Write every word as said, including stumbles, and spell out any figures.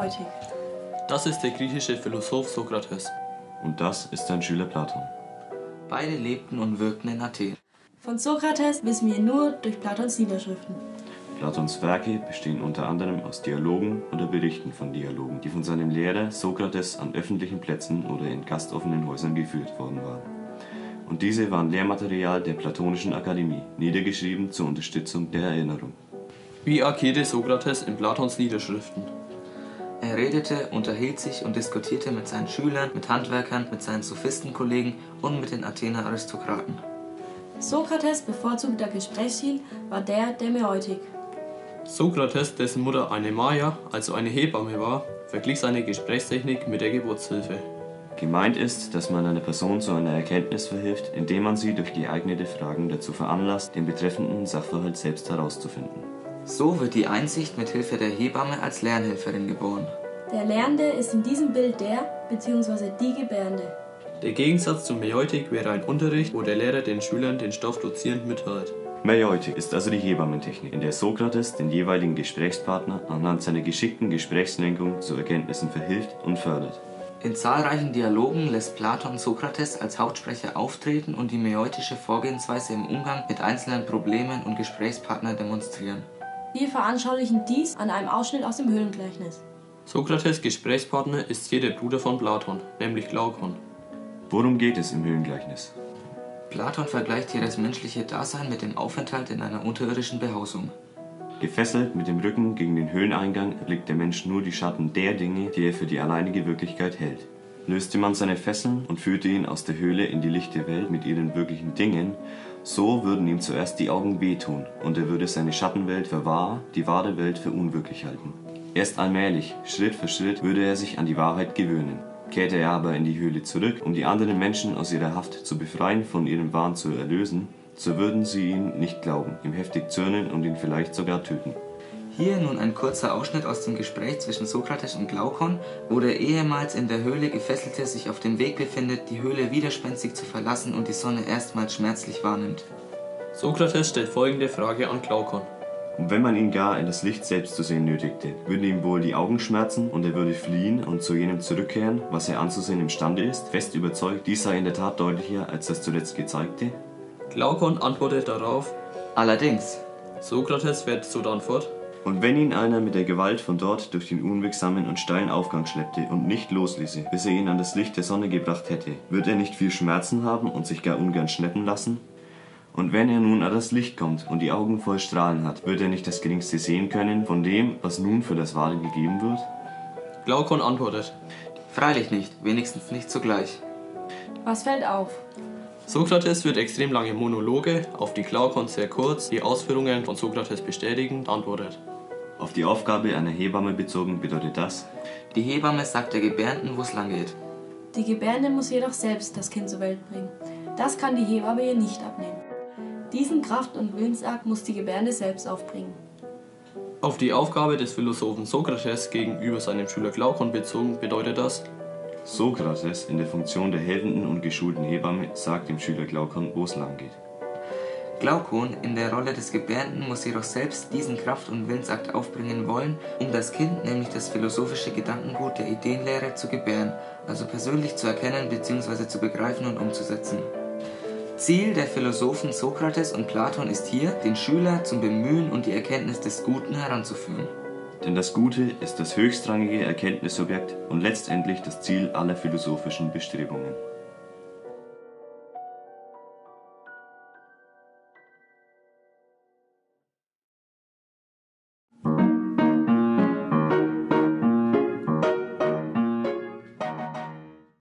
Mäeutik. Das ist der griechische Philosoph Sokrates. Und das ist sein Schüler Platon. Beide lebten und wirkten in Athen. Von Sokrates wissen wir nur durch Platons Niederschriften. Platons Werke bestehen unter anderem aus Dialogen oder Berichten von Dialogen, die von seinem Lehrer Sokrates an öffentlichen Plätzen oder in gastoffenen Häusern geführt worden waren. Und diese waren Lehrmaterial der Platonischen Akademie, niedergeschrieben zur Unterstützung der Erinnerung. Wie agierte Sokrates in Platons Niederschriften? Er redete, unterhielt sich und diskutierte mit seinen Schülern, mit Handwerkern, mit seinen Sophistenkollegen und mit den Athener Aristokraten. Sokrates bevorzugter Gesprächsstil war der der Mäeutik. Sokrates, dessen Mutter eine Maya, also eine Hebamme war, verglich seine Gesprächstechnik mit der Geburtshilfe. Gemeint ist, dass man einer Person zu einer Erkenntnis verhilft, indem man sie durch geeignete Fragen dazu veranlasst, den betreffenden Sachverhalt selbst herauszufinden. So wird die Einsicht mit Hilfe der Hebamme als Lernhelferin geboren. Der Lernende ist in diesem Bild der bzw. die Gebärende. Der Gegensatz zur Mäeutik wäre ein Unterricht, wo der Lehrer den Schülern den Stoff dozierend mitteilt. Mäeutik ist also die Hebammentechnik, in der Sokrates den jeweiligen Gesprächspartner anhand seiner geschickten Gesprächslenkung zu Erkenntnissen verhilft und fördert. In zahlreichen Dialogen lässt Platon Sokrates als Hauptsprecher auftreten und die mäeutische Vorgehensweise im Umgang mit einzelnen Problemen und Gesprächspartnern demonstrieren. Wir veranschaulichen dies an einem Ausschnitt aus dem Höhlengleichnis. Sokrates Gesprächspartner ist hier der Bruder von Platon, nämlich Glaukon. Worum geht es im Höhlengleichnis? Platon vergleicht hier das menschliche Dasein mit dem Aufenthalt in einer unterirdischen Behausung. Gefesselt mit dem Rücken gegen den Höhleneingang erblickt der Mensch nur die Schatten der Dinge, die er für die alleinige Wirklichkeit hält. Löste man seine Fesseln und führte ihn aus der Höhle in die lichte Welt mit ihren wirklichen Dingen, so würden ihm zuerst die Augen wehtun und er würde seine Schattenwelt für wahr, die wahre Welt für unwirklich halten. Erst allmählich, Schritt für Schritt, würde er sich an die Wahrheit gewöhnen. Kehrte er aber in die Höhle zurück, um die anderen Menschen aus ihrer Haft zu befreien, von ihrem Wahn zu erlösen, so würden sie ihn nicht glauben, ihm heftig zürnen und ihn vielleicht sogar töten. Hier nun ein kurzer Ausschnitt aus dem Gespräch zwischen Sokrates und Glaukon, wo der ehemals in der Höhle Gefesselte sich auf dem Weg befindet, die Höhle widerspenstig zu verlassen und die Sonne erstmals schmerzlich wahrnimmt. Sokrates stellt folgende Frage an Glaukon. Und wenn man ihn gar in das Licht selbst zu sehen nötigte, würden ihm wohl die Augen schmerzen und er würde fliehen und zu jenem zurückkehren, was er anzusehen imstande ist, fest überzeugt, dies sei in der Tat deutlicher als das zuletzt Gezeigte? Glaukon antwortet darauf: Allerdings. Sokrates fährt sodann fort: Und wenn ihn einer mit der Gewalt von dort durch den unwegsamen und steilen Aufgang schleppte und nicht losließe, bis er ihn an das Licht der Sonne gebracht hätte, wird er nicht viel Schmerzen haben und sich gar ungern schleppen lassen? Und wenn er nun an das Licht kommt und die Augen voll Strahlen hat, wird er nicht das Geringste sehen können von dem, was nun für das Wahre gegeben wird? Glaukon antwortet: Freilich nicht, wenigstens nicht sogleich. Was fällt auf? Sokrates führt extrem lange Monologe, auf die Glaukon sehr kurz die Ausführungen von Sokrates bestätigend antwortet. Auf die Aufgabe einer Hebamme bezogen bedeutet das: Die Hebamme sagt der Gebärenden, wo es lang geht. Die Gebärende muss jedoch selbst das Kind zur Welt bringen. Das kann die Hebamme ihr nicht abnehmen. Diesen Kraft- und Willensakt muss die Gebärende selbst aufbringen. Auf die Aufgabe des Philosophen Sokrates gegenüber seinem Schüler Glaukon bezogen bedeutet das: Sokrates in der Funktion der helfenden und geschulten Hebamme sagt dem Schüler Glaukon, wo es lang geht. Glaukon in der Rolle des Gebärenden muss jedoch selbst diesen Kraft- und Willensakt aufbringen wollen, um das Kind, nämlich das philosophische Gedankengut der Ideenlehre, zu gebären, also persönlich zu erkennen bzw. zu begreifen und umzusetzen. Ziel der Philosophen Sokrates und Platon ist hier, den Schüler zum Bemühen und die Erkenntnis des Guten heranzuführen. Denn das Gute ist das höchstrangige Erkenntnisobjekt und letztendlich das Ziel aller philosophischen Bestrebungen.